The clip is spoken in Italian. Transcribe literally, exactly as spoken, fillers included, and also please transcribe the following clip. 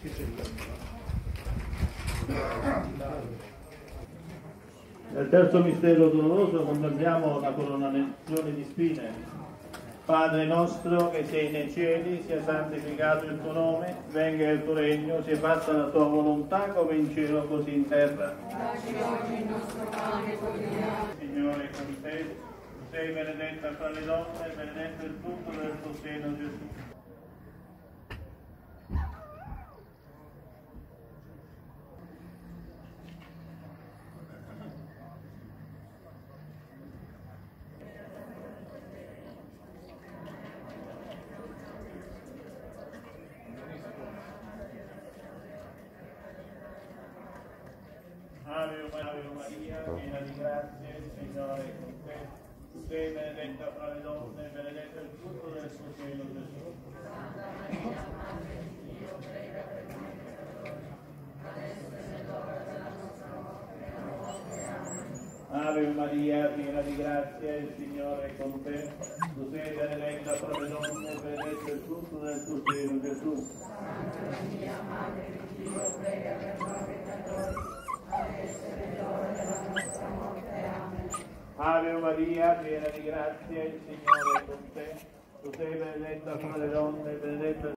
Nel terzo mistero doloroso contempliamo la coronazione di spine. Padre nostro che sei nei cieli, sia santificato il tuo nome, venga il tuo regno, sia fatta la tua volontà come in cielo così in terra. Dacci oggi il nostro pane quotidiano. Signore con te, tu sei benedetta fra le donne, e benedetto il frutto del tuo seno Gesù. Ave Maria, piena di grazia, il Signore è con te. Tu sei benedetta fra le donne, benedetto il frutto del tuo seno Gesù. Santa Maria, Madre di Dio, prega per noi peccatori, adesso è nell'ora della nostra morte. Amen. Ave Maria, piena di grazia, il Signore è con te. Tu sei benedetta fra le donne, benedetto il frutto del tuo seno Gesù. Santa Maria, Madre di Dio, prega per noi peccatori, adesso è nell'ora della nostra morte. Amen. Ave Maria, piena di grazia, il Signore è con te. Tu sei benedetta fra le donne, benedetto